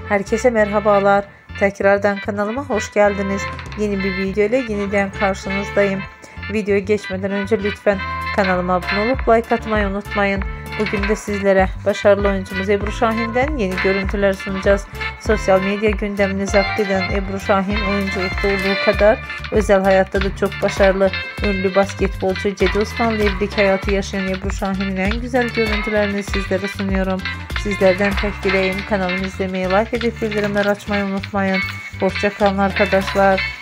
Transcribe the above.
Herkese merhabalar. Tekrardan kanalıma hoş geldiniz. Yeni bir video ile yeniden karşınızdayım. Videoya geçmeden önce lütfen kanalıma abone olup like atmayı unutmayın. Bugün de sizlere başarılı oyuncumuz Ebru Şahin'den yeni görüntüler sunacağız. Sosyal medya gündemini zapt eden Ebru Şahin oyunculukta olduğu kadar özel hayatta da çok başarılı. Ünlü basketbolcu Cedi Osman'la evlilik hayatı yaşayan Ebru Şahin'in en güzel görüntülerini sizlere sunuyorum. Sizlerden tek dileğim kanalımı izlemeyi, like edip bildirimler açmayı unutmayın. Hoşça kalın arkadaşlar.